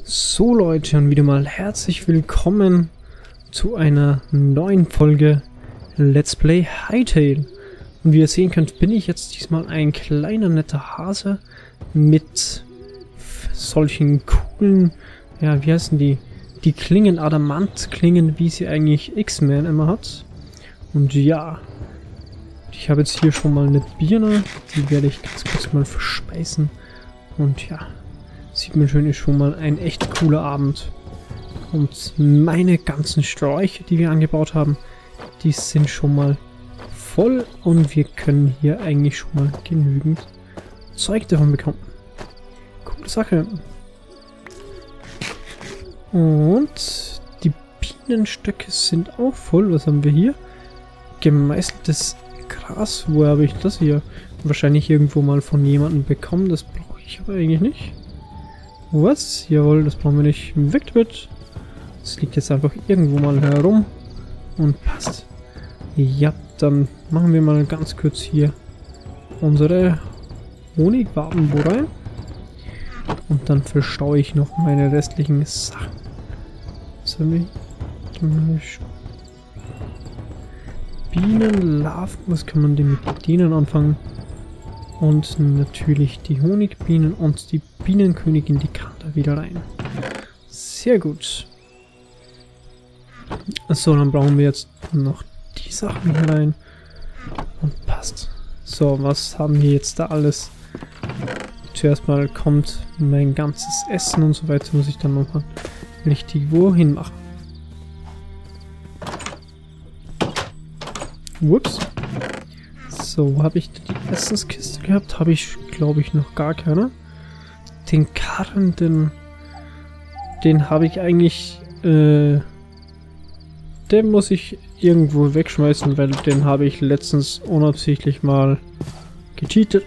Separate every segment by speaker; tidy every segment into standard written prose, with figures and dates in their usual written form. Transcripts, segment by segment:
Speaker 1: So Leute, und wieder mal herzlich willkommen zu einer neuen Folge Let's Play Hytale. Und wie ihr sehen könnt, bin ich jetzt diesmal ein kleiner netter Hase mit solchen coolen, ja, wie heißen die? Die Klingen, Adamant-Klingen, wie sie eigentlich X-Men immer hat. Und ja, ich habe jetzt hier schon mal eine Birne, die werde ich ganz kurz mal verspeisen. Und ja, sieht man schön, ist schon mal ein echt cooler Abend. Und meine ganzen Sträucher, die wir angebaut haben, die sind schon mal voll und wir können hier eigentlich schon mal genügend Zeug davon bekommen. Coole Sache. Und die Bienenstöcke sind auch voll. Was haben wir hier? Gemeißeltes Gras. Wo habe ich das hier? Wahrscheinlich irgendwo mal von jemandem bekommen. Das brauche ich aber eigentlich nicht. Was? Jawohl, das brauchen wir nicht. Weg damit. Das liegt jetzt einfach irgendwo mal herum. Und passt. Ja, dann machen wir mal ganz kurz hier unsere Honigwaben rein. Und dann verstaue ich noch meine restlichen Sachen. Was haben wir? Bienenlarven. Was kann man denn mit denen anfangen? Und natürlich die Honigbienen und die Bienenkönigin, die kann da wieder rein. Sehr gut. So, dann brauchen wir jetzt noch die Sachen hier rein. Und passt. So, was haben wir jetzt da alles? Zuerst mal kommt mein ganzes Essen und so weiter. Muss ich dann nochmal richtig wohin machen. Ups. So, habe ich die Essenskiste gehabt? Habe ich, glaube ich, noch gar keine. Den Karren, den habe ich eigentlich, den muss ich irgendwo wegschmeißen, weil den habe ich letztens unabsichtlich mal gecheatet.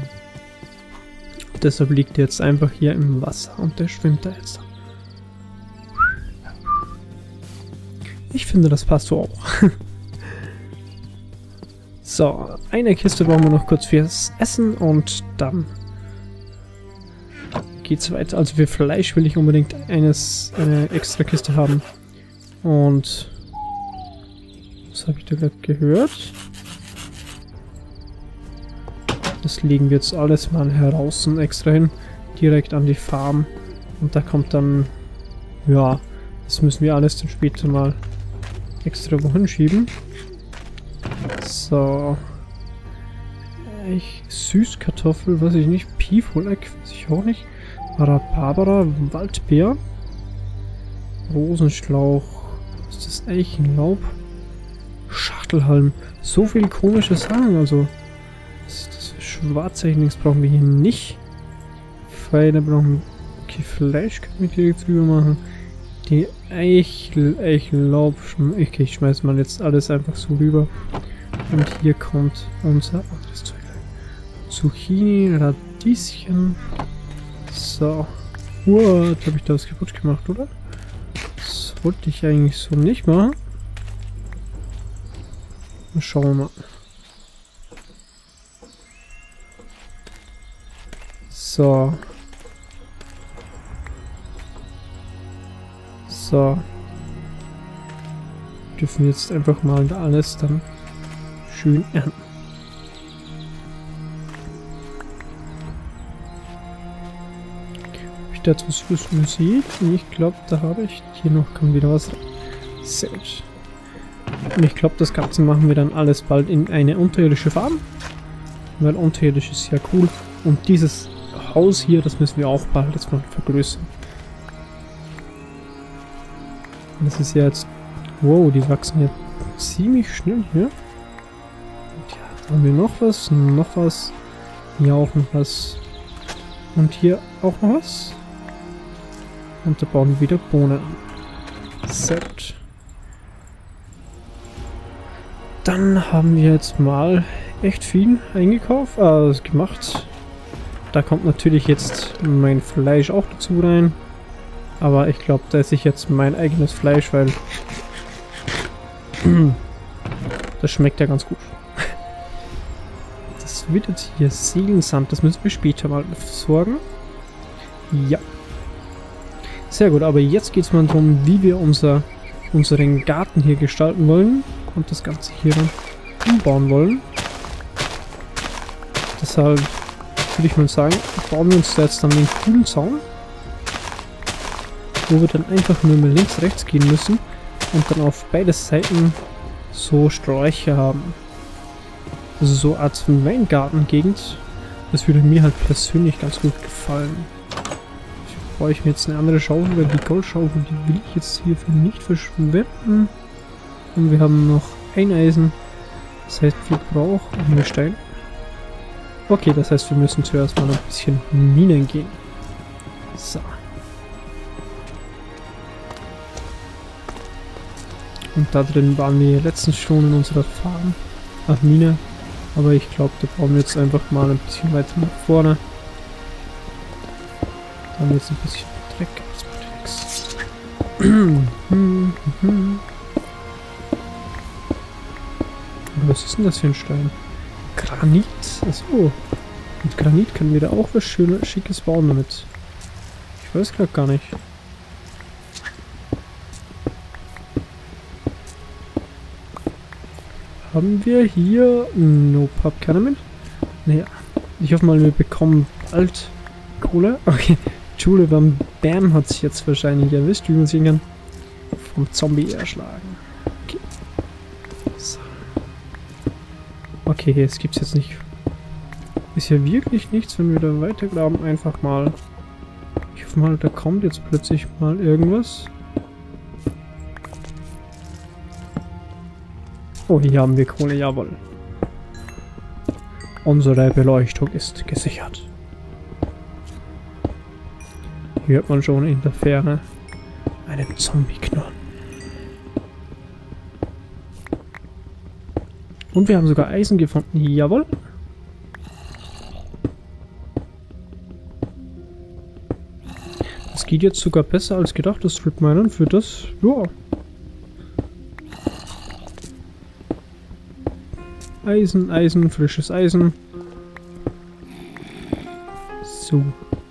Speaker 1: Deshalb liegt er jetzt einfach hier im Wasser und der schwimmt da jetzt. Ich finde, das passt so auch. So, eine Kiste brauchen wir noch kurz fürs Essen und dann geht's weiter. Also für Fleisch will ich unbedingt eine extra Kiste haben. Und was habe ich da gerade gehört? Das legen wir jetzt alles mal heraus und extra hin, direkt an die Farm. Und da kommt dann, ja, das müssen wir alles dann später mal extra wohin schieben. So. Süßkartoffel, weiß ich nicht. Pifoleck, weiß ich auch nicht. Rhabarbera, Waldbeer. Rosenschlauch. Ist das Eichenlaub? Schachtelhalm. So viel komische Sachen, also. Das Schwarzeichen brauchen wir hier nicht. Pfeile brauchen wir. Okay, Fleisch kann ich direkt drüber machen. Die Eichenlaub. Okay, ich schmeiß mal jetzt alles einfach so rüber. Und hier kommt unser anderes Zeug rein. Zucchini, Radieschen. So. What? Habe ich da was kaputt gemacht, oder? Das wollte ich eigentlich so nicht machen. Schauen wir mal. So. So. Dürfen jetzt einfach mal da alles dann schön ernten. Habe ich dazu Musik? Ich glaube, da habe ich. Hier noch kommt wieder was rein. Sehr gut. Und ich glaube, das Ganze machen wir dann alles bald in eine unterirdische Farm. Weil unterirdisch ist ja cool. Und dieses Haus hier, das müssen wir auch bald jetzt mal vergrößern. Das ist ja jetzt. Wow, die wachsen ja ziemlich schnell hier. Und ja, da haben wir noch was, noch was. Hier auch noch was. Und hier auch noch was. Und da bauen wir wieder Bohnen an. Set. Dann haben wir jetzt mal echt viel eingekauft, gemacht. Da kommt natürlich jetzt mein Fleisch auch dazu rein. Aber ich glaube, da esse ich jetzt mein eigenes Fleisch, weil das schmeckt ja ganz gut. Das wird jetzt hier Seelensand, das müssen wir später mal versorgen. Ja. Sehr gut, aber jetzt geht es mal darum, wie wir unseren Garten hier gestalten wollen und das Ganze hier dann umbauen wollen. Deshalb würde ich mal sagen, bauen wir uns da jetzt dann den coolen Zaun, wo wir dann einfach nur mal links, rechts gehen müssen und dann auf beide Seiten so Sträucher haben. Also so eine Art Weingarten-Gegend. Das würde mir halt persönlich ganz gut gefallen. Ich brauche ich mir jetzt eine andere Schaufel, weil die Goldschaufel, die will ich jetzt hierfür nicht verschwenden. Und wir haben noch ein Eisen. Das heißt, wir brauchen mehr Stein. Okay, das heißt, wir müssen zuerst mal ein bisschen Minen gehen. So. Und da drin waren wir letztens schon in unserer Farm. Ach, Mine. Aber ich glaube, da brauchen wir jetzt einfach mal ein bisschen weiter nach vorne. Da haben wir jetzt ein bisschen Dreck. Das macht nichts. Was ist denn das für ein Stein? Granit? Achso. Mit Granit können wir da auch was Schönes, Schickes bauen damit. Ich weiß gerade gar nicht. Haben wir hier... Nope, hab keine mit. Naja, ich hoffe mal, wir bekommen bald Kohle. Okay, Schule beim Bam hat sich jetzt wahrscheinlich erwischt, wie man sehen kann. Vom Zombie erschlagen. Okay. So. Okay, jetzt gibt's jetzt nicht... Ist ja wirklich nichts, wenn wir da weitergraben. Einfach mal... Ich hoffe mal, da kommt jetzt plötzlich mal irgendwas. Oh, hier haben wir Kohle, jawohl. Unsere Beleuchtung ist gesichert. Hier hört man schon in der Ferne einen Zombie knurren. Und wir haben sogar Eisen gefunden, jawohl. Das geht jetzt sogar besser als gedacht, das Strip-Minen für das, ja. Eisen, Eisen, frisches Eisen. So.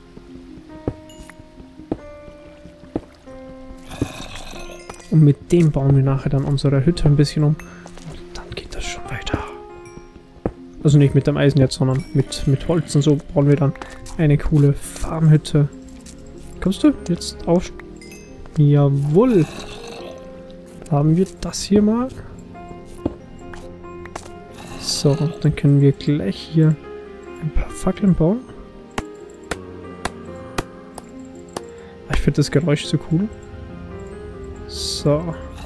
Speaker 1: Und mit dem bauen wir nachher dann unsere Hütte ein bisschen um. Und dann geht das schon weiter. Also nicht mit dem Eisen jetzt, sondern mit Holz und so bauen wir dann eine coole Farmhütte. Kommst du jetzt auf? Jawohl. Haben wir das hier mal? So, dann können wir gleich hier ein paar Fackeln bauen. Ich finde das Geräusch so cool. So.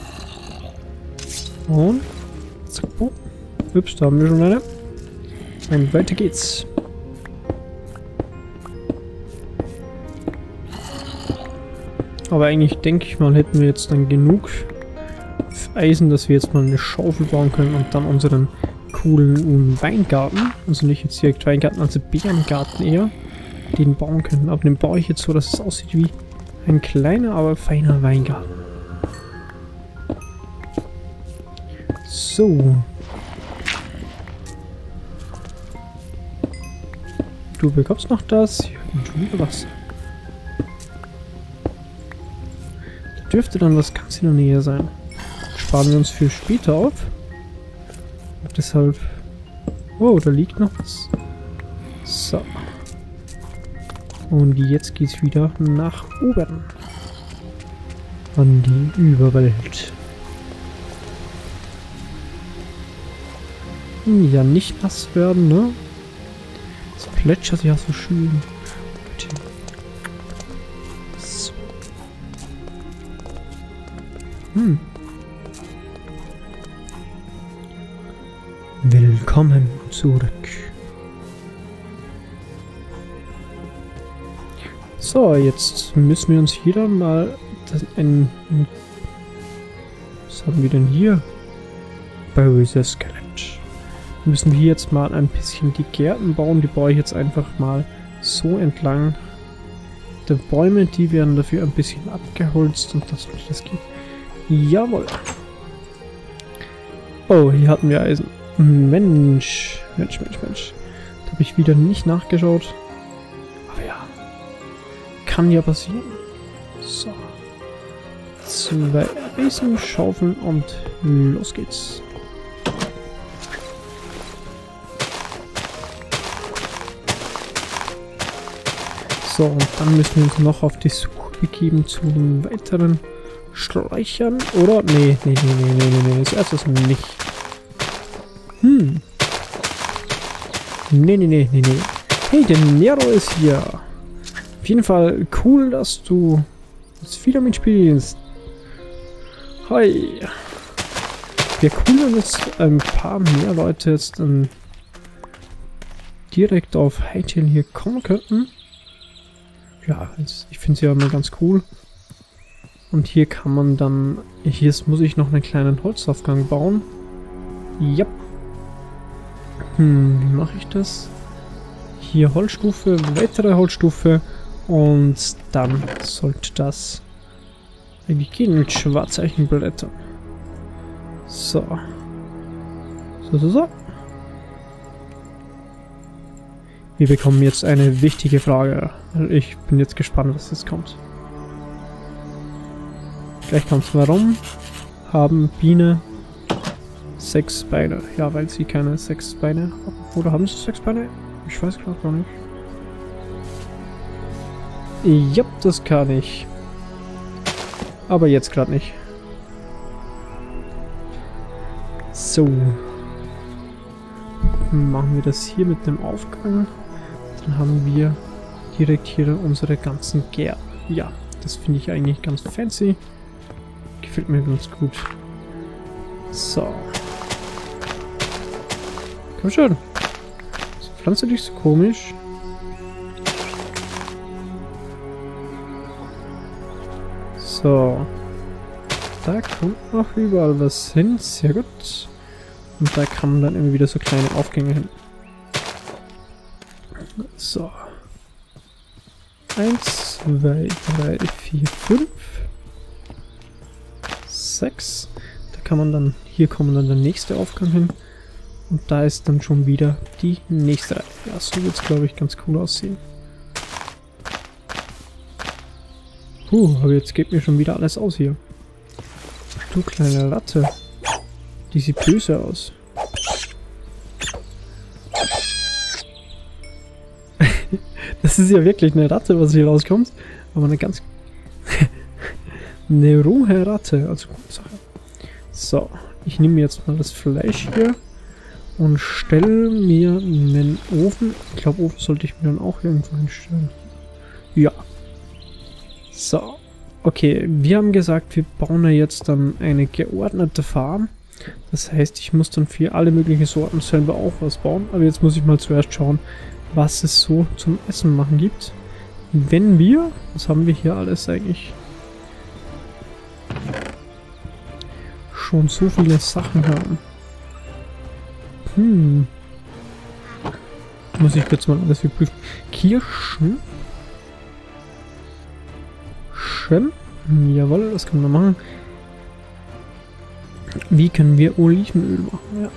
Speaker 1: Und zack, boom. Ups, da haben wir schon eine. Und weiter geht's. Aber eigentlich denke ich mal, hätten wir jetzt dann genug Eisen, dass wir jetzt mal eine Schaufel bauen können und dann unseren coolen Weingarten, also nicht jetzt direkt Weingarten, also Beerengarten eher, den bauen können. Aber den baue ich jetzt so, dass es aussieht wie ein kleiner, aber feiner Weingarten. So. Du bekommst noch das. Hier und schon wieder was. Da dürfte dann was ganz in der Nähe sein. Sparen wir uns für später auf. Deshalb... Oh, da liegt noch was. So. Und jetzt geht's wieder nach oben. An die Überwelt. Ja, nicht nass werden, ne? Es plätschert ja so schön. So. Willkommen zurück. So, jetzt müssen wir uns hier dann mal was haben wir denn hier? Böses Skelett. Müssen wir jetzt mal ein bisschen die Gärten bauen. Die baue ich jetzt einfach mal so entlang der Bäume. Die werden dafür ein bisschen abgeholzt und das sollte das gehen. Jawohl. Oh, hier hatten wir Eisen. Mensch. Da habe ich wieder nicht nachgeschaut. Aber ja. Kann ja passieren. So. 2 Eisenschaufeln und los geht's. So, und dann müssen wir uns noch auf die Suche begeben zu den weiteren Sträuchern, oder? Nee, das erstes nicht. Nee. Hey, der Nero ist hier. Auf jeden Fall cool, dass du jetzt wieder mitspielst. Hi. Wäre cool, wenn jetzt ein paar mehr Leute jetzt dann direkt auf Hytale hier kommen könnten. Ja, ich finde es ja immer ganz cool. Und hier kann man dann... Hier muss ich noch einen kleinen Holzaufgang bauen. Ja. Wie mache ich das? Hier Holzstufe, weitere Holzstufe. Und dann sollte das eigentlich gehen mit Schwarzeichenblättern. So. So. Wir bekommen jetzt eine wichtige Frage. Ich bin jetzt gespannt, was jetzt kommt. Gleich kommt's. Warum haben Bienen 6 Beine? Ja, weil sie keine 6 Beine haben. Oder haben sie 6 Beine? Ich weiß gerade gar nicht. Ja, das kann ich. Aber jetzt gerade nicht. So. Machen wir das hier mit dem Aufgang. Dann haben wir direkt hier unsere ganzen Gärten. Ja, das finde ich eigentlich ganz fancy. Gefällt mir ganz gut. So. Komm schon. Pflanze dich so komisch. So. Da kommt noch überall was hin. Sehr gut. Und da kann man dann immer wieder so kleine Aufgänge hin. So. 1, 2, 3, 4, 5, 6. Da kann man dann, hier kommt dann der nächste Aufgang hin. Und da ist dann schon wieder die nächste Reihe. Ja, so wird es, glaube ich, ganz cool aussehen. Aber jetzt geht mir schon wieder alles aus hier. Du kleine Ratte. Die sieht böse aus. Das ist ja wirklich eine Ratte, was hier rauskommt. Aber eine ganz... eine rohe Ratte. Also gute Sache. So, ich nehme jetzt mal das Fleisch hier. Und stelle mir einen Ofen. Ich glaube, Ofen sollte ich mir dann auch irgendwo hinstellen. Ja. So. Okay, wir haben gesagt, wir bauen ja jetzt dann eine geordnete Farm. Das heißt, ich muss dann für alle möglichen Sorten selber auch was bauen. Aber jetzt muss ich mal zuerst schauen, was es so zum Essen machen gibt. Wenn wir, was haben wir hier alles eigentlich? Schon so viele Sachen haben. Muss ich jetzt mal alles überprüfen. Kirschen. Jawohl, das können wir machen. Wie können wir Olivenöl machen? Ja.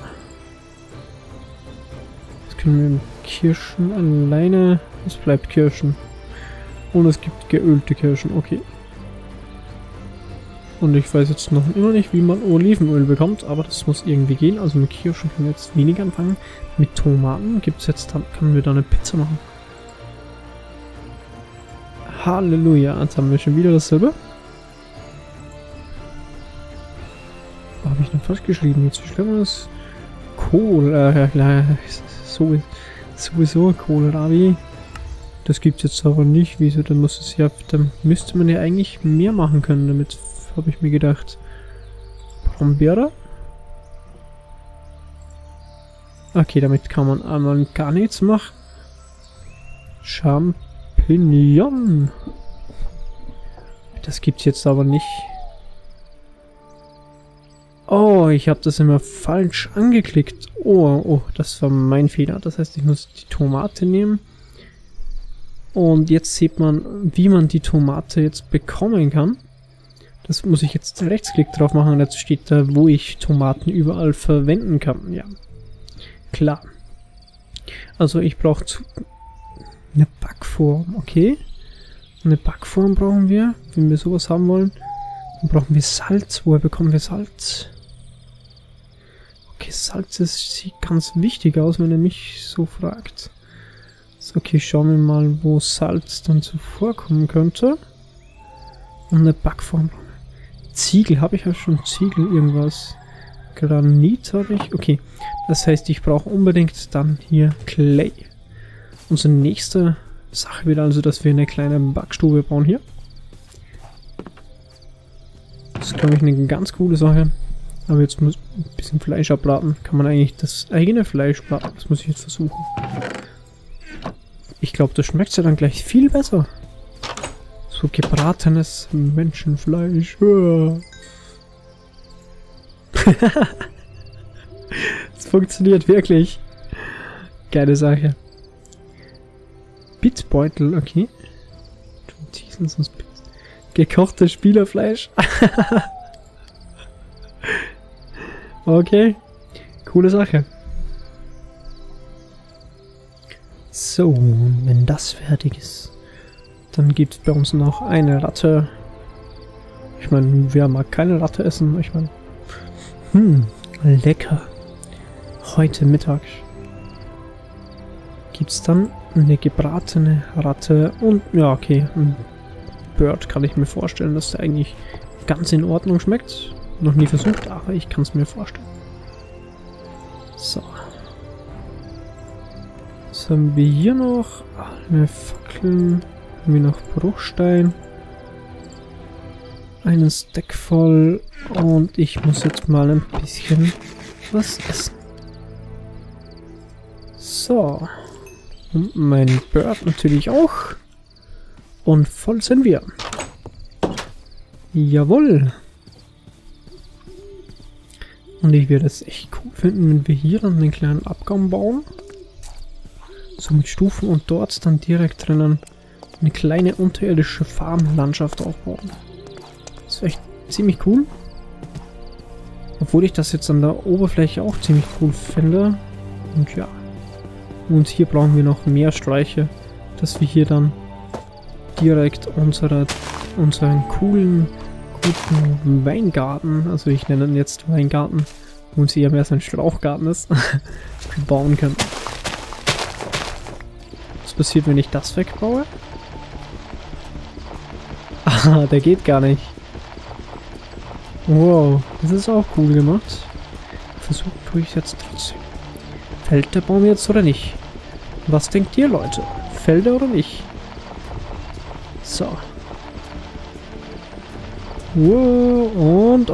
Speaker 1: Das können wir mit Kirschen alleine. Es bleibt Kirschen. Und es gibt geölte Kirschen. Okay. Und ich weiß jetzt noch immer nicht, wie man Olivenöl bekommt, aber das muss irgendwie gehen. Also mit Kirschen können wir jetzt weniger anfangen. Mit Tomaten gibt es jetzt, können wir da eine Pizza machen. Halleluja, jetzt haben wir schon wieder dasselbe. Habe ich noch falsch geschrieben? Jetzt wie schlimm ist Kohl, sowieso Kohlrabi. Das gibt es jetzt aber nicht. Wieso? Dann muss es ja, dann müsste man ja eigentlich mehr machen können damit. Habe ich mir gedacht. Brombeere. Okay, damit kann man einmal gar nichts machen. Champignon. Das gibt's jetzt aber nicht. Oh, ich habe das immer falsch angeklickt. Oh, das war mein Fehler. Das heißt, ich muss die Tomate nehmen. Und jetzt sieht man, wie man die Tomate jetzt bekommen kann. Das muss ich jetzt Rechtsklick drauf machen und jetzt steht da, wo ich Tomaten überall verwenden kann. Ja, klar. Also ich brauche eine Backform, okay. Eine Backform brauchen wir, wenn wir sowas haben wollen. Dann brauchen wir Salz. Woher bekommen wir Salz? Okay, Salz sieht ganz wichtig aus, wenn ihr mich so fragt. So, okay, schauen wir mal, wo Salz dann zuvorkommen könnte. Und eine Backform. Ziegel, habe ich ja schon Ziegel irgendwas? Granit habe ich. Okay, das heißt, ich brauche unbedingt dann hier Clay. Unsere nächste Sache wird also, dass wir eine kleine Backstube bauen hier. Das ist, glaube ich, eine ganz coole Sache. Aber jetzt muss ein bisschen Fleisch abbraten. Kann man eigentlich das eigene Fleisch braten? Das muss ich jetzt versuchen. Ich glaube, das schmeckt ja dann gleich viel besser. So gebratenes Menschenfleisch. Das funktioniert wirklich. Geile Sache. Bitbeutel, okay. Gekochtes Spielerfleisch. Okay. Coole Sache. So, wenn das fertig ist, dann gibt es bei uns noch eine Ratte. Ich meine, wer mag keine Ratte essen? Ich meine, lecker. Heute Mittag gibt es dann eine gebratene Ratte und, ja, okay, ein Bird kann ich mir vorstellen, dass der eigentlich ganz in Ordnung schmeckt. Noch nie versucht, aber ich kann es mir vorstellen. So. Was haben wir hier noch? Eine Fackeln. Haben wir noch Bruchstein. Einen Stack voll. Und ich muss jetzt mal ein bisschen was essen. So. Und mein Bird natürlich auch. Und voll sind wir. Jawohl. Und ich werde es echt cool finden, wenn wir hier dann einen kleinen Abgang bauen. So mit Stufen und dort dann direkt drinnen eine kleine unterirdische Farmlandschaft aufbauen. Das wäre echt ziemlich cool. Obwohl ich das jetzt an der Oberfläche auch ziemlich cool finde. Und ja. Und hier brauchen wir noch mehr Streiche, dass wir hier dann direkt unseren coolen, guten Weingarten, also ich nenne ihn jetzt Weingarten, wo es eher mehr so ein Strauchgarten ist, bauen können. Was passiert, wenn ich das wegbaue? Ah, der geht gar nicht. Wow, das ist auch cool gemacht. Versuchen tue ich es jetzt trotzdem. Fällt der Baum jetzt oder nicht? Was denkt ihr, Leute? Fällt er oder nicht? So. Wow, und.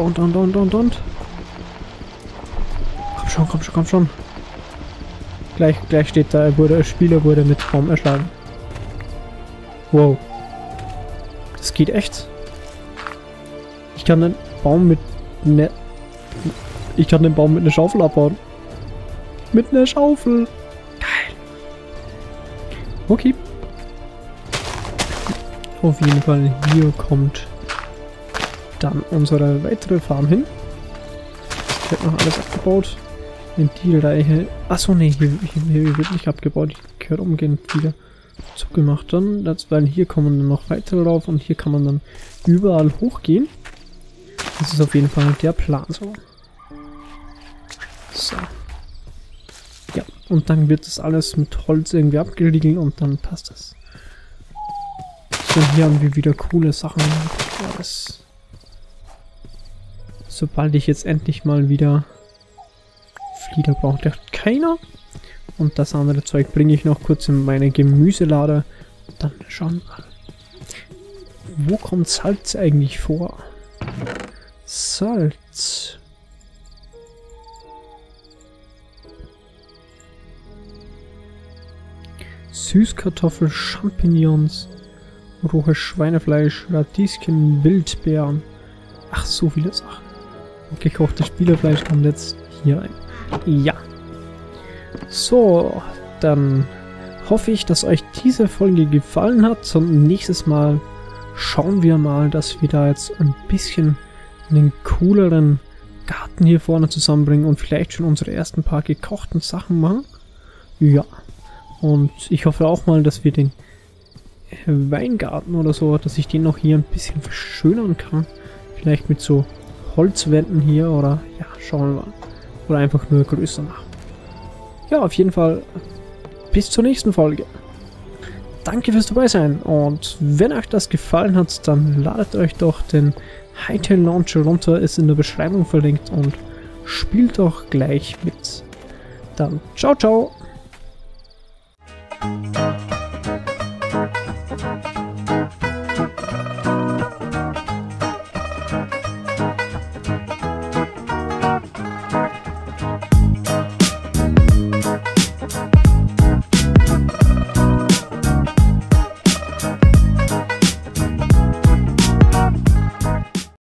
Speaker 1: Komm schon. Gleich steht da, der Spieler wurde mit Baum erschlagen. Wow. Das geht echt. Ich kann den Baum mit einer Schaufel abbauen. Mit einer Schaufel. Geil. Okay. Auf jeden Fall, hier kommt dann unsere weitere Farm hin. Es wird noch alles abgebaut. In die Reihe. Achso, nee, hier wird nicht abgebaut. Die gehört umgehend wieder zugemacht dann. Weil hier kommen dann noch weitere drauf und hier kann man dann überall hochgehen. Das ist auf jeden Fall der Plan so. So. Ja, und dann wird das alles mit Holz irgendwie abgeriegelt und dann passt das. So, hier haben wir wieder coole Sachen. Alles. Sobald ich jetzt endlich mal wieder Flieder brauche, der hat keiner. Und das andere Zeug bringe ich noch kurz in meine Gemüselade. Dann schauen wir mal. Wo kommt Salz eigentlich vor? Salz. Süßkartoffel, Champignons, rohes Schweinefleisch, Radieschen, Wildbeeren. Ach, so viele Sachen. Und gekochtes Spielerfleisch kommt jetzt hier rein. Ja. So, dann hoffe ich, dass euch diese Folge gefallen hat. Und nächstes Mal schauen wir mal, dass wir da jetzt ein bisschen einen cooleren Garten hier vorne zusammenbringen und vielleicht schon unsere ersten paar gekochten Sachen machen. Ja. Und ich hoffe auch mal, dass wir den Weingarten oder so, dass ich den noch hier ein bisschen verschönern kann. Vielleicht mit so Holzwänden hier oder ja, schauen wir mal. Oder einfach nur größer machen. Ja, auf jeden Fall bis zur nächsten Folge. Danke fürs dabei sein und wenn euch das gefallen hat, dann ladet euch doch den Hytale Launcher runter, ist in der Beschreibung verlinkt und spielt doch gleich mit. Dann ciao, ciao!